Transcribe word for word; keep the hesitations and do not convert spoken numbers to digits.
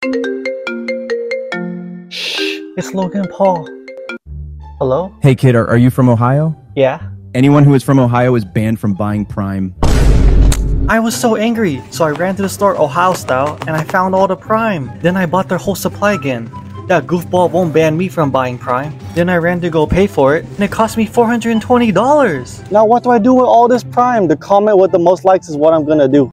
Shh, it's Logan Paul. Hello? Hey kid, are, are you from Ohio? Yeah? Anyone who is from Ohio is banned from buying Prime. I was so angry, so I ran to the store Ohio style and I found all the Prime. Then I bought their whole supply again. That goofball won't ban me from buying Prime. Then I ran to go pay for it and it cost me four hundred twenty dollars. Now what do I do with all this Prime? The comment with the most likes is what I'm gonna do.